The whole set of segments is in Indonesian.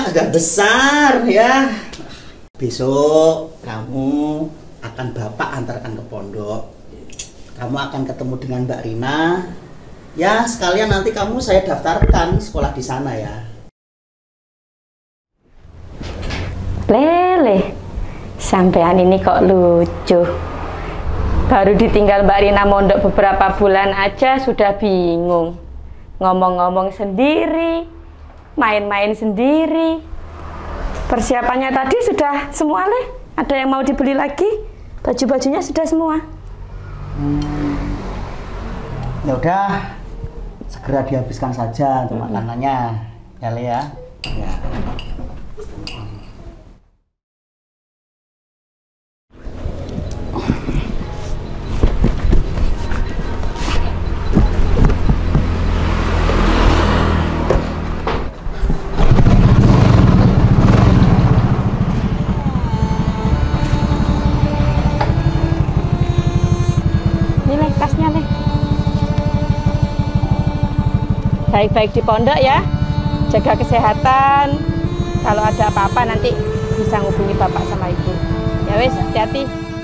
sudah besar ya. Besok kamu akan bapak antarkan ke pondok. Kamu akan ketemu dengan Mbak Rina. Ya, sekalian nanti kamu saya daftarkan sekolah di sana ya. Lele, sampean ini kok lucu. Baru ditinggal Mbak Rina mondok beberapa bulan aja sudah bingung. Ngomong-ngomong sendiri, main-main sendiri. Persiapannya tadi sudah semua, Le. Ada yang mau dibeli lagi? Baju-bajunya sudah semua. Ya udah, segera dihabiskan saja untuk makanannya, ya Le ya. Ya. Baik-baik di pondok ya, jaga kesehatan. Kalau ada apa-apa nanti bisa ngubungi bapak sama ibu. Ya wes, hati-hati.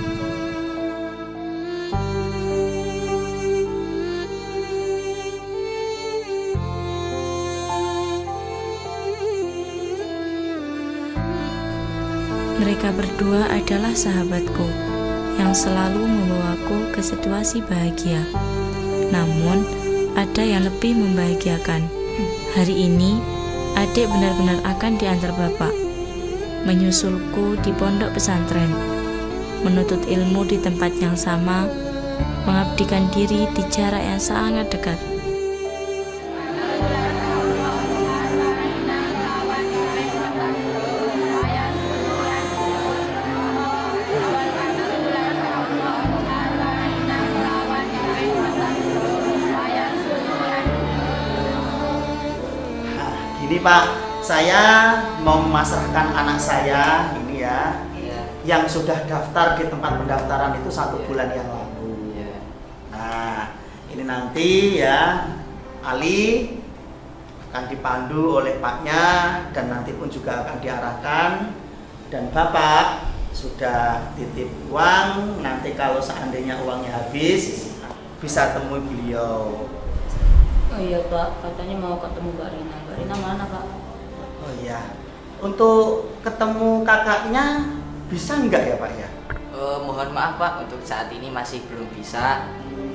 Mereka berdua adalah sahabatku yang selalu membawaku ke situasi bahagia. Namun, ada yang lebih membahagiakan. Hari ini, adik benar-benar akan diantar bapak, menyusulku di pondok pesantren, menuntut ilmu di tempat yang sama, mengabdikan diri di jarak yang sangat dekat. Ini Pak, saya mau memasrahkan anak saya ini ya, yang sudah daftar di tempat pendaftaran itu 1 bulan yang lalu. Nah, ini nanti ya, Ali akan dipandu oleh Paknya dan nanti pun juga akan diarahkan, dan Bapak sudah titip uang. Nanti kalau seandainya uangnya habis, bisa temui beliau. Oh iya Pak, katanya mau ketemu Mbak Rina. Mbak Rina mana Pak? Oh iya, untuk ketemu kakaknya bisa nggak ya Pak ya? Mohon maaf Pak, untuk saat ini masih belum bisa.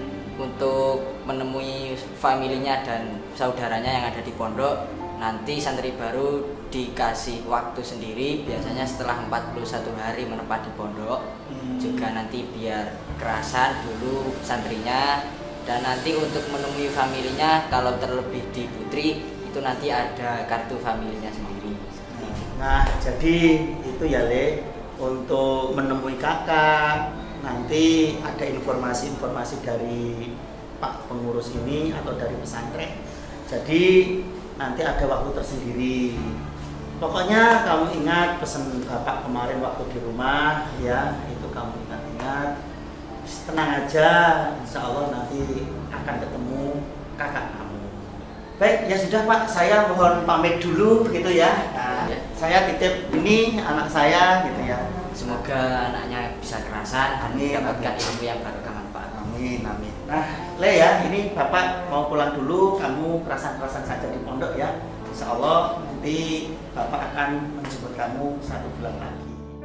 Untuk menemui familinya dan saudaranya yang ada di pondok, nanti santri baru dikasih waktu sendiri, biasanya setelah 41 hari menetap di pondok. Juga nanti biar kerasan dulu santrinya. Dan nanti untuk menemui familinya, kalau terlebih di Putri, itu nanti ada kartu familinya sendiri. Nah, jadi itu ya Le, untuk menemui kakak, nanti ada informasi-informasi dari Pak pengurus ini atau dari pesantren. Jadi nanti ada waktu tersendiri. Pokoknya kamu ingat pesan Bapak kemarin waktu di rumah ya, itu kamu ingat-ingat. Tenang aja, insya Allah nanti akan ketemu kakak kamu. Baik, ya sudah Pak, saya mohon pamit dulu gitu ya. Nah, saya titip ini anak saya gitu ya. Semoga anaknya bisa kerasan dan mendapatkan ilmu yang barokah manfaat. Amin, amin. Nah, Le ya, ini Bapak mau pulang dulu, kamu kerasan-kerasan saja di pondok ya. Insya Allah nanti Bapak akan menjemput kamu 1 bulan lagi.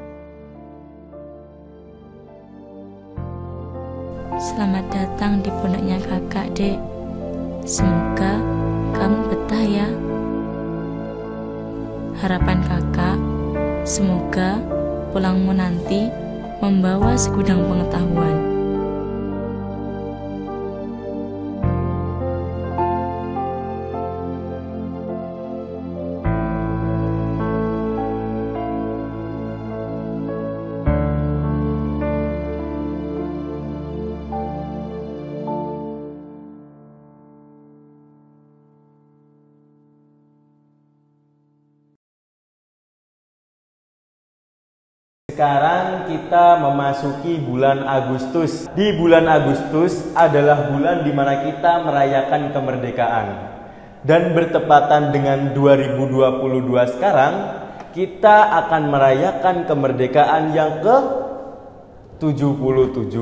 Selamat datang di pondoknya kakak, Dek. Semoga kamu betah ya. Harapan kakak, semoga pulangmu nanti membawa segudang pengetahuan. Sekarang kita memasuki bulan Agustus. Di bulan Agustus adalah bulan di mana kita merayakan kemerdekaan. Dan bertepatan dengan 2022 sekarang, kita akan merayakan kemerdekaan yang ke-77.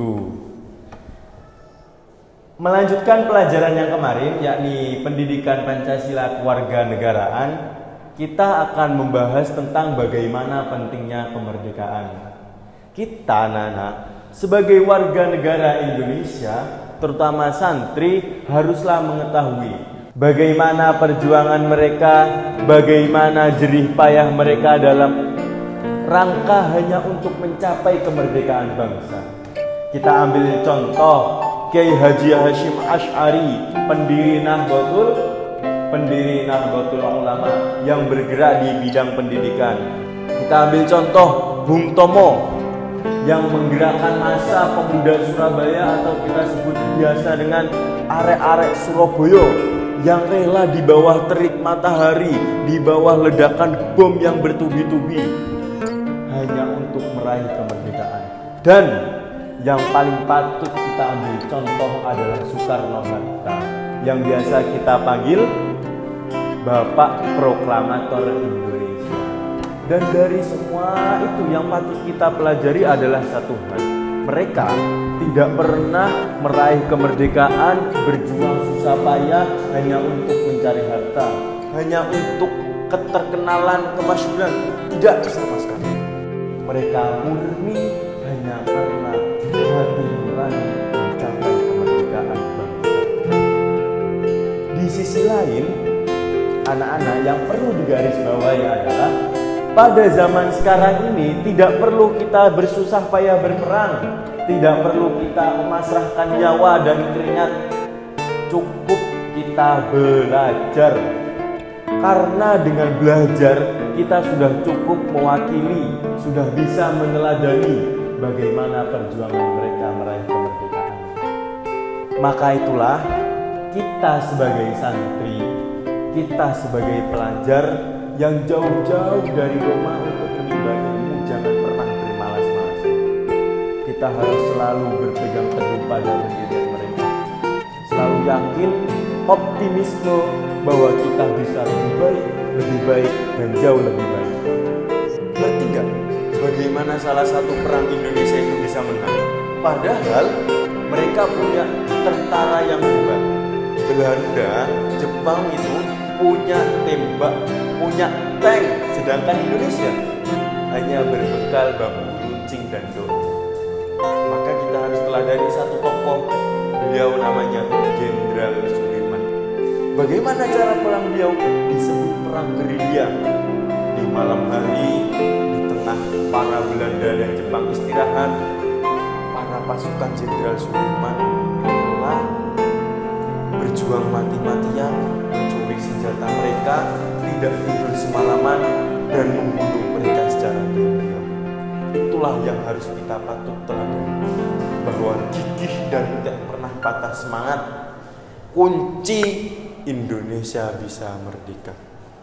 Melanjutkan pelajaran yang kemarin, yakni pendidikan Pancasila kewarganegaraan, kita akan membahas tentang bagaimana pentingnya kemerdekaan. Kita, anak-anak, sebagai warga negara Indonesia, terutama santri, haruslah mengetahui bagaimana perjuangan mereka, bagaimana jerih payah mereka dalam rangka hanya untuk mencapai kemerdekaan bangsa. Kita ambil contoh Kiai Haji Hasyim Asy'ari, pendiri Nahdlatul Ulama yang bergerak di bidang pendidikan. Kita ambil contoh Bung Tomo yang menggerakkan massa pemuda Surabaya, atau kita sebut biasa dengan arek-arek Surabaya, yang rela di bawah terik matahari, di bawah ledakan bom yang bertubi-tubi hanya untuk meraih kemerdekaan. Dan yang paling patut kita ambil contoh adalah Soekarno-Hatta, yang biasa kita panggil Bapak Proklamator Indonesia. Dan dari semua itu yang patut kita pelajari adalah satu hal: mereka tidak pernah meraih kemerdekaan berjuang susah payah hanya untuk mencari harta, hanya untuk keterkenalan, kemasyhuran. Tidak sama sekali. Mereka murni hanya karena hati nurani mencapai kemerdekaan bangsa. Di sisi lain, anak-anak, yang perlu digarisbawahi adalah pada zaman sekarang ini tidak perlu kita bersusah payah berperang, tidak perlu kita memasrahkan nyawa dan keringat. Cukup kita belajar, karena dengan belajar kita sudah cukup mewakili, sudah bisa meneladani bagaimana perjuangan mereka meraih kemerdekaan. Maka itulah kita sebagai santri, kita sebagai pelajar yang jauh-jauh dari rumah untuk menimba ilmu, jangan pernah bermalas-malasan. Kita harus selalu berpegang teguh pada pendirian mereka, selalu yakin, optimisme bahwa kita bisa lebih baik dan jauh lebih baik. Ngerti nggak bagaimana salah satu perang Indonesia itu bisa menang? Padahal mereka punya tentara yang hebat. Belanda, Jepang itu punya tembak, punya tank, sedangkan Indonesia hanya berbekal bambu runcing dan dom. Maka kita harus teladani satu tokoh, beliau namanya Jenderal Sudirman. Bagaimana cara perang beliau? Disebut perang gerilya. Di malam hari, di tengah para Belanda dan Jepang istirahat, para pasukan Jenderal Sudirman rela berjuang mati-matian, mencuri senjata mereka, tidak tidur semalaman, dan membunuh mereka secara diam-diam. Itulah yang harus kita patut teladani, bahwa gigih dan tidak pernah patah semangat kunci Indonesia bisa merdeka.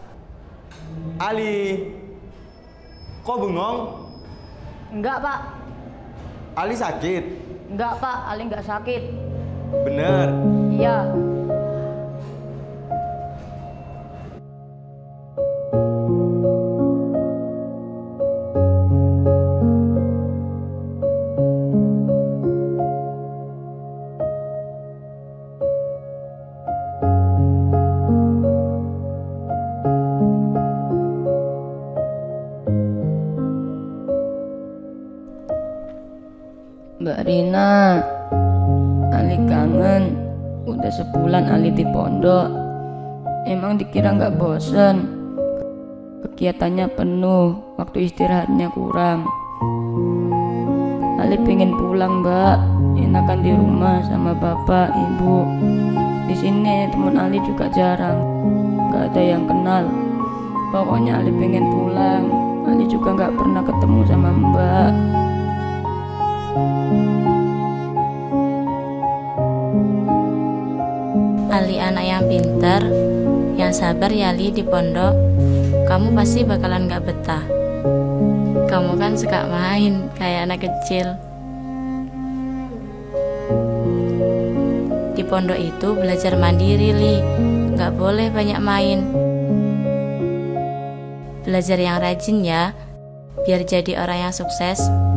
Ali, kok bengong? Enggak, Pak. Ali sakit? Enggak, Pak. Ali enggak sakit. Bener? Iya. Mbak Rina, Ali kangen. Udah sebulan Ali di pondok. Emang dikira nggak bosen? Kegiatannya penuh, waktu istirahatnya kurang. Ali pengen pulang, Mbak. Enakan di rumah sama bapak, ibu. Di sini teman Ali juga jarang, nggak ada yang kenal. Pokoknya Ali pengen pulang. Ali juga nggak pernah ketemu sama Mbak. Ali anak yang pintar, yang sabar ya Ali di pondok. Kamu pasti bakalan gak betah. Kamu kan suka main kayak anak kecil. Di pondok itu belajar mandiri, Li. nggak boleh banyak main. Belajar yang rajin ya, biar jadi orang yang sukses.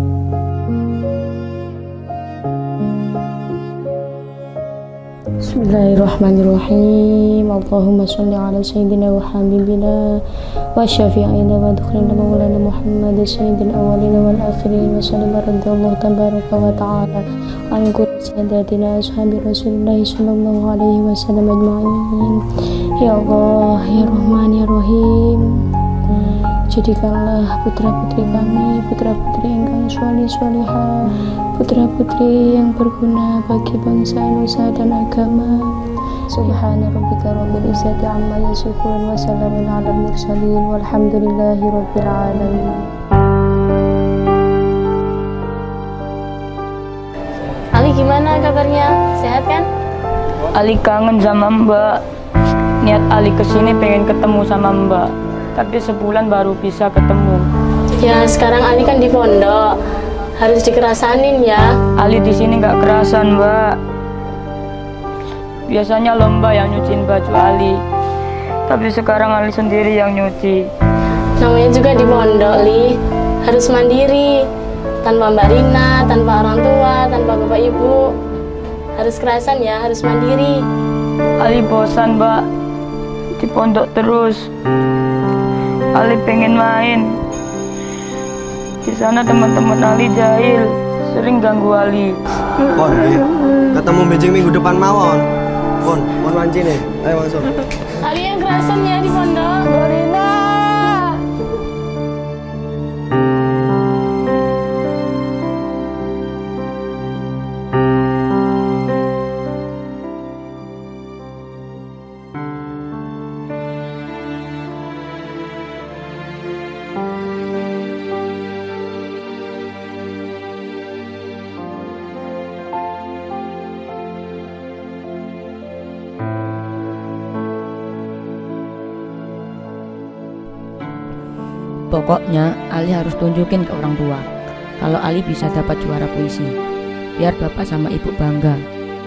Bismillahirrahmanirrahim. Allahumma sholli ala sayyidina wa habibina wa syafi'ina wa dukhrina maulana Muhammad sayyidil awwalina wal akhirin wa sallam radhiyallahu tabaraka wa ta'ala an kulli sadatina ashabi Rasulillah sallallahu alaihi wasallam ajma'in. Ya Allah, ya Rahman, ya Rahim, jadikanlah putra-putri kami putra-putri engkau sholih-sholihah, putra-putri yang berguna bagi bangsa, nusa dan agama. Subhana rabbika rabbil izzati amma yasifun wa salamun alal mursalin walhamdulillahi rabbil alamin. Ali gimana kabarnya? Sehat kan? Ali kangen sama Mbak. Niat Ali kesini pengen ketemu sama Mbak, tapi sebulan baru bisa ketemu. Ya sekarang Ali kan di pondok, harus dikerasanin ya. Ali di sini nggak kerasan, Mbak. Biasanya lomba yang nyuciin baju Ali, tapi sekarang Ali sendiri yang nyuci. Namanya juga di pondok, Li, harus mandiri, tanpa Mbak Rina, tanpa orang tua, tanpa bapak ibu. Harus kerasan ya, harus mandiri. Ali bosan, Mbak, di pondok terus. Ali pengen main. Di sana teman-teman Ali jahil, sering ganggu Ali. Pon, ketemu Beijing minggu depan mawon. Pon manci nih, ayo masuk. Ali yang kerasan ya di pondok. Rina. Pokoknya Ali harus tunjukin ke orang tua kalau Ali bisa dapat juara puisi, biar bapak sama ibu bangga.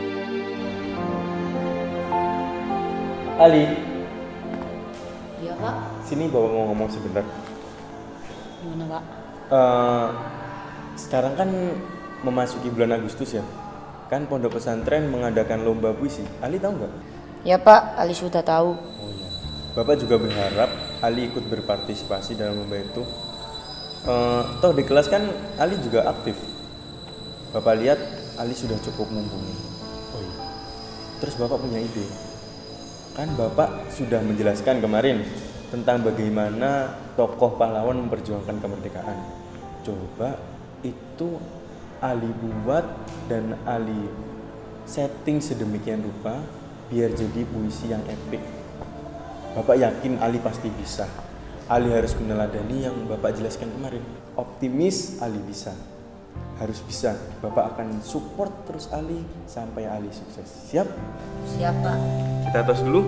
Ali, Iya Pak. sini bapak mau ngomong sebentar. Gimana Pak? Sekarang kan memasuki bulan Agustus ya, kan pondok pesantren mengadakan lomba puisi. Ali tahu nggak? Ya Pak, Ali sudah tahu. Oh iya. Bapak juga berharap Ali ikut berpartisipasi dalam lomba itu. Toh di kelas kan Ali juga aktif. Bapak lihat Ali sudah cukup mumpuni. Oh iya. Terus Bapak punya ide. Kan Bapak sudah menjelaskan kemarin tentang bagaimana tokoh pahlawan memperjuangkan kemerdekaan. Coba itu Ali buat dan Ali setting sedemikian rupa biar jadi puisi yang epik. Bapak yakin Ali pasti bisa. Ali harus meneladani yang Bapak jelaskan kemarin. Optimis Ali bisa. Harus bisa. Bapak akan support terus Ali sampai Ali sukses. Siap? Siap Pak. Kita tos dulu.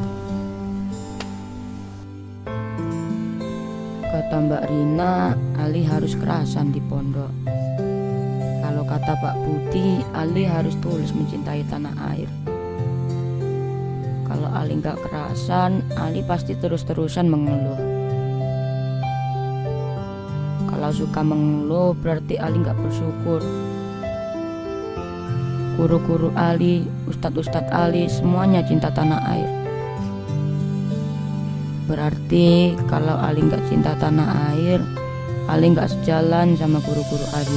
Kata Mbak Rina, Ali harus kerasan di pondok. Kalau kata Pak Budi, Ali harus tulus mencintai tanah air. Kalau Ali nggak kerasan, Ali pasti terus-terusan mengeluh. Kalau suka mengeluh, berarti Ali nggak bersyukur. Guru-guru Ali, ustadz-ustadz Ali, semuanya cinta tanah air. Berarti kalau Ali nggak cinta tanah air, Ali nggak sejalan sama guru-guru Ali.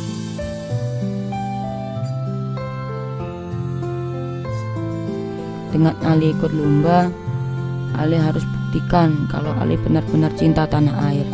Dengan Ali ikut lomba, Ali harus buktikan kalau Ali benar-benar cinta tanah air.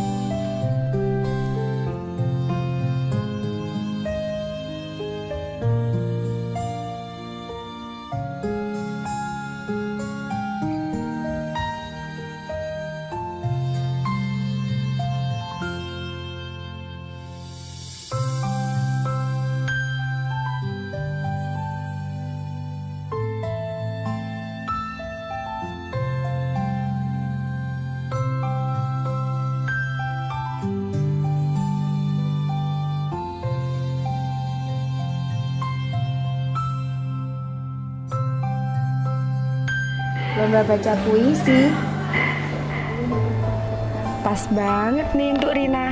lomba baca puisi. Pas banget nih untuk Rina.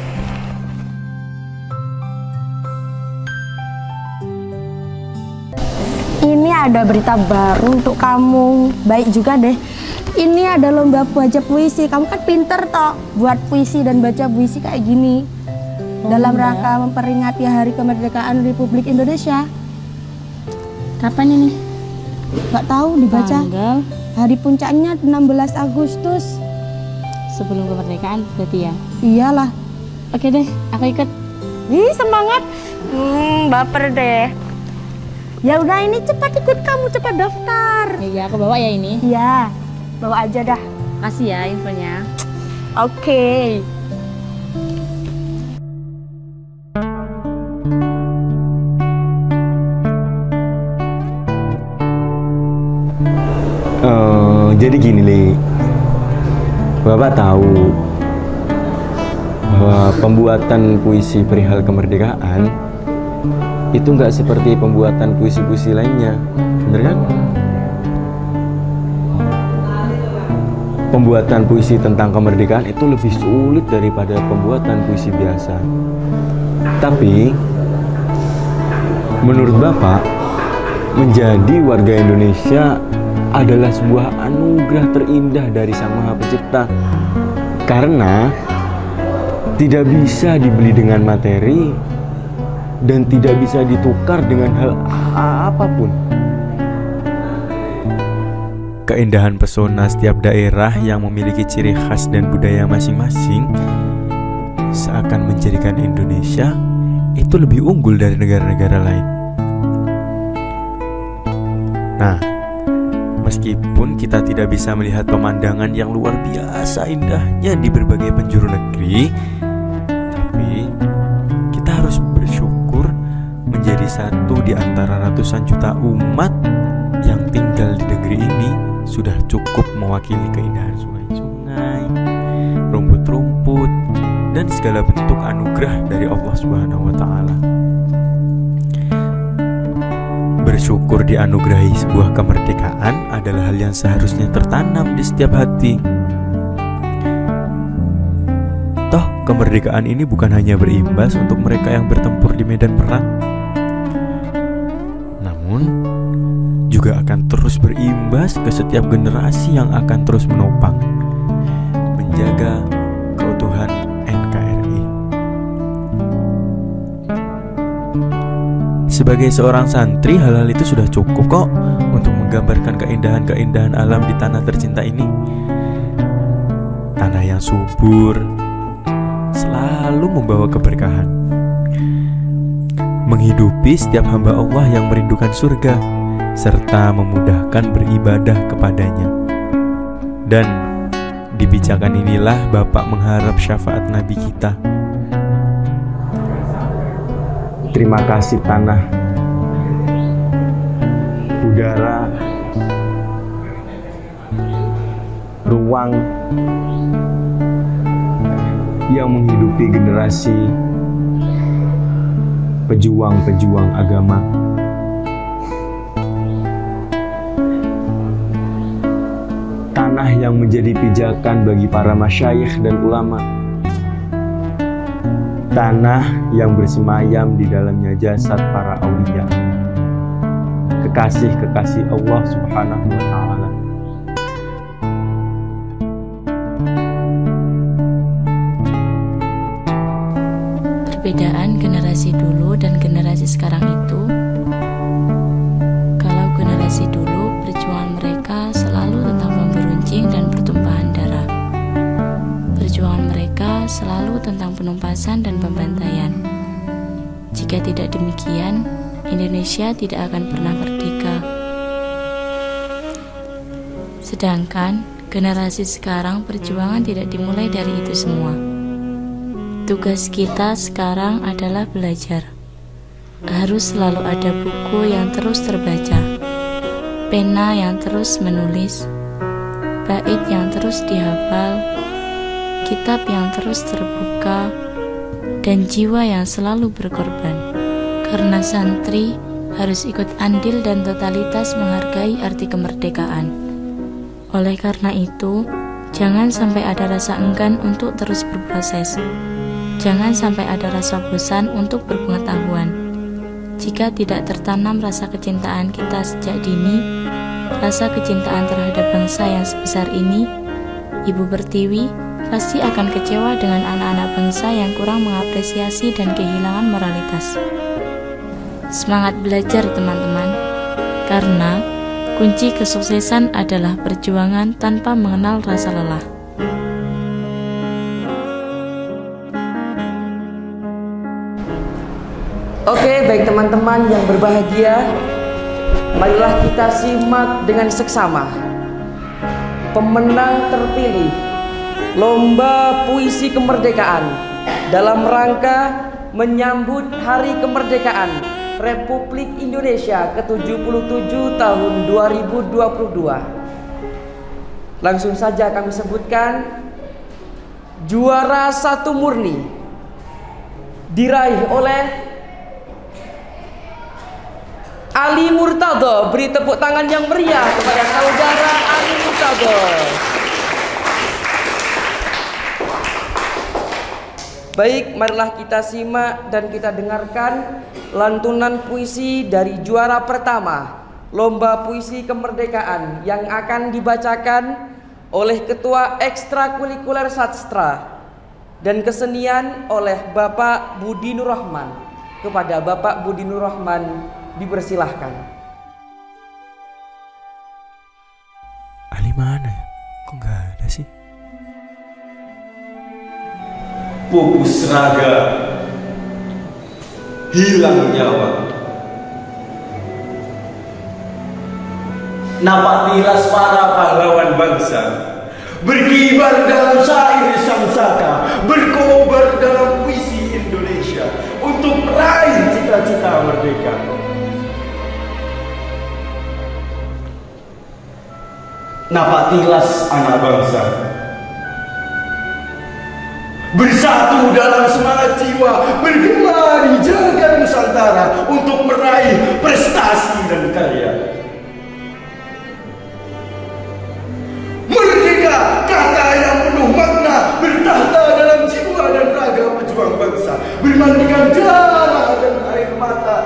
Ini ada berita baru untuk kamu. Baik juga deh. Ini ada lomba baca puisi. Kamu kan pinter toh buat puisi dan baca puisi kayak gini. Dalam rangka memperingati Hari Kemerdekaan Republik Indonesia. Kapan ini? Gak tahu dibaca. Tanggal Hari puncaknya 16 Agustus. sebelum kemerdekaan berarti ya? Iyalah. Oke deh, aku ikut. Ih, semangat. Baper deh. Ya udah, ini cepat ikut, kamu cepat daftar. Ya, aku bawa ya ini. Iya, bawa aja dah. Kasih ya infonya. Oke. Jadi gini, Le. Bapak tahu bahwa pembuatan puisi perihal kemerdekaan itu nggak seperti pembuatan puisi-puisi lainnya, bener kan? Pembuatan puisi tentang kemerdekaan itu lebih sulit daripada pembuatan puisi biasa. Tapi menurut Bapak, menjadi warga Indonesia adalah sebuah anugerah terindah dari Sang Maha Pencipta, karena tidak bisa dibeli dengan materi dan tidak bisa ditukar dengan hal apapun. Keindahan pesona setiap daerah yang memiliki ciri khas dan budaya masing-masing seakan menjadikan Indonesia itu lebih unggul dari negara-negara lain. Nah, meskipun kita tidak bisa melihat pemandangan yang luar biasa indahnya di berbagai penjuru negeri, tapi kita harus bersyukur menjadi satu di antara ratusan juta umat yang tinggal di negeri ini sudah cukup mewakili keindahan sungai-sungai, rumput-rumput, dan segala bentuk anugerah dari Allah Subhanahu wa Ta'ala. Bersyukur dianugerahi sebuah kemerdekaan adalah hal yang seharusnya tertanam di setiap hati. Toh, kemerdekaan ini bukan hanya berimbas untuk mereka yang bertempur di medan perang, namun juga akan terus berimbas ke setiap generasi yang akan terus menopang, menjaga keutuhan NKRI. Sebagai seorang santri, hal-hal itu sudah cukup kok untuk menggambarkan keindahan-keindahan alam di tanah tercinta ini. Tanah yang subur selalu membawa keberkahan, menghidupi setiap hamba Allah yang merindukan surga, serta memudahkan beribadah kepadanya. Dan di pijakan inilah Bapak mengharap syafaat Nabi kita. Terima kasih tanah, udara, ruang yang menghidupi generasi pejuang-pejuang agama. Tanah yang menjadi pijakan bagi para masyayikh dan ulama. Tanah yang bersemayam di dalamnya jasad para aulia, kekasih-kekasih Allah Subhanahu wa Ta'ala. Perbedaan generasi dulu dan generasi sekarang itu, kalau generasi dulu perjuangan mereka selalu tentang memberuncing dan pertumpahan darah. Perjuangan mereka selalu tentang penumpasan dan pembantaian. Jika tidak demikian, Indonesia tidak akan pernah merdeka. Sedangkan generasi sekarang perjuangan tidak dimulai dari itu semua. Tugas kita sekarang adalah belajar. Harus selalu ada buku yang terus terbaca, pena yang terus menulis, bait yang terus dihafal, kitab yang terus terbuka, dan jiwa yang selalu berkorban. Karena santri harus ikut andil dan totalitas menghargai arti kemerdekaan. Oleh karena itu, jangan sampai ada rasa enggan untuk terus berproses. Jangan sampai ada rasa bosan untuk berpengetahuan. Jika tidak tertanam rasa kecintaan kita sejak dini, rasa kecintaan terhadap bangsa yang sebesar ini, Ibu Pertiwi pasti akan kecewa dengan anak-anak bangsa yang kurang mengapresiasi dan kehilangan moralitas. Semangat belajar teman-teman, karena kunci kesuksesan adalah perjuangan tanpa mengenal rasa lelah. Oke, baik teman-teman yang berbahagia, marilah kita simak dengan seksama pemenang terpilih Lomba Puisi Kemerdekaan dalam rangka menyambut Hari Kemerdekaan Republik Indonesia ke-77 tahun 2022. Langsung saja kami sebutkan, juara 1 murni diraih oleh Ali Murtado. Beri tepuk tangan yang meriah kepada saudara Ali Murtado. Baik, marilah kita simak dan kita dengarkan lantunan puisi dari juara pertama Lomba Puisi Kemerdekaan yang akan dibacakan oleh Ketua Ekstrakurikuler Sastra dan Kesenian oleh Bapak Budi Nur Rahman. Kepada Bapak Budi Nur Rahman dipersilahkan. Ali mana ya? Kok nggak ada sih? Pupus raga, hilang nyawa. Napak tilas para pahlawan bangsa, berkibar dalam syair sang saka, berkobar dalam puisi Indonesia untuk meraih cita-cita merdeka. Napak tilas anak bangsa, bersatu dalam semangat jiwa, bergema di jagat Nusantara untuk meraih prestasi dan karya. Merdeka, kata yang penuh makna, bertahta dalam jiwa dan raga pejuang bangsa, bermandikan darah dan air mata.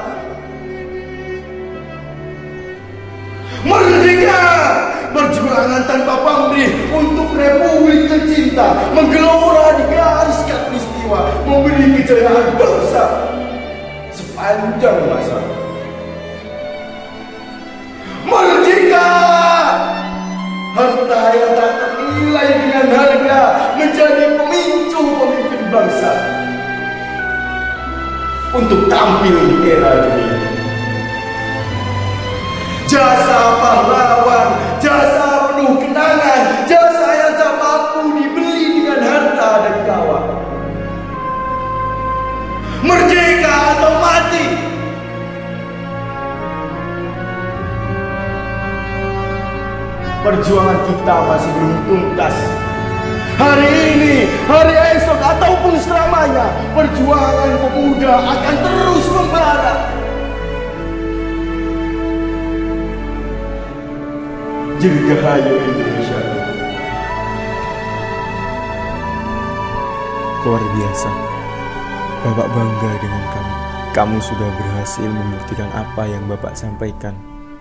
Merdeka, perjuangan tanpa pamrih untuk Republik tercinta, menggelora di garis khatulistiwa, memberi kejayaan bangsa sepanjang masa. Merdeka, harta yang tak ternilai dengan harga, menjadi pemicu pemimpin bangsa untuk tampil di era dunia. Jasa pahlawan, jasa penuh kenangan, jasa yang tak mampu dibeli dengan harta dan kawan. Merdeka atau mati. Perjuangan kita masih belum tuntas. Hari ini, hari esok ataupun selamanya, perjuangan pemuda akan terus membara. Dirgahayu Indonesia. Luar biasa. Bapak bangga dengan kamu. Kamu sudah berhasil membuktikan apa yang Bapak sampaikan.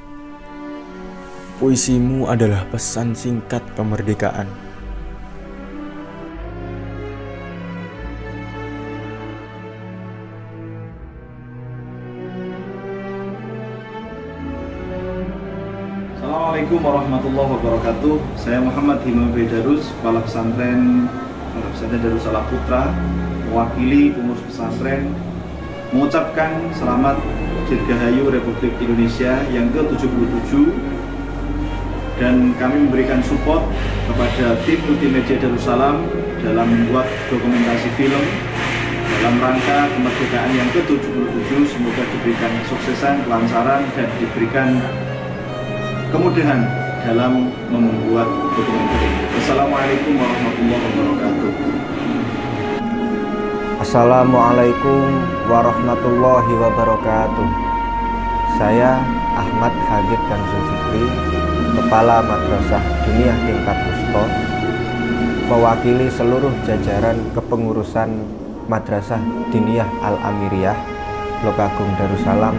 Puisimu adalah pesan singkat kemerdekaan. Assalamualaikum warahmatullahi wabarakatuh. Saya Muhammad Himam Bedarus, Kepala Pesantren Darussalam Putra, mewakili pengurus pesantren, mengucapkan selamat Dirgahayu Republik Indonesia yang ke-77, dan kami memberikan support kepada tim multimedia Darussalam dalam membuat dokumentasi film dalam rangka kemerdekaan yang ke-77. Semoga diberikan kesuksesan, kelancaran, dan diberikan kemudahan dalam membuat dokumenter ini. Assalamualaikum warahmatullahi wabarakatuh. Assalamualaikum warahmatullahi wabarakatuh. Saya Ahmad Habib Kanzul Fikri, Kepala Madrasah Diniyah Tingkat Wusta, mewakili seluruh jajaran kepengurusan Madrasah Diniyah Al-Amiriyah Blok Agung Darussalam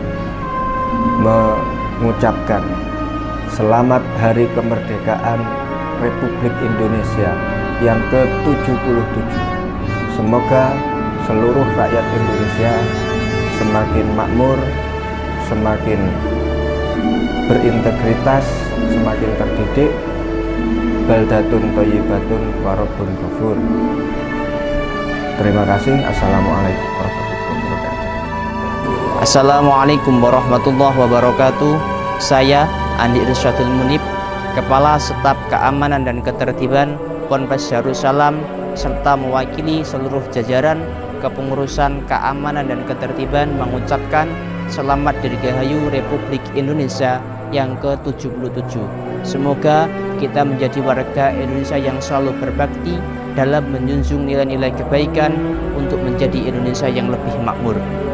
mengucapkan selamat Hari Kemerdekaan Republik Indonesia yang ke-77. Semoga seluruh rakyat Indonesia semakin makmur, semakin berintegritas, semakin terdidik. Baldatun thayyibatun wa rabbun ghafur. Terima kasih. Assalamualaikum warahmatullahi wabarakatuh. Assalamualaikum warahmatullahi wabarakatuh. Saya Andi Irsyadul Munib, Kepala Staf Keamanan dan Ketertiban Ponpes Darussalam, serta mewakili seluruh jajaran kepengurusan keamanan dan ketertiban mengucapkan selamat Dirgahayu Republik Indonesia yang ke-77. Semoga kita menjadi warga Indonesia yang selalu berbakti dalam menjunjung nilai-nilai kebaikan untuk menjadi Indonesia yang lebih makmur.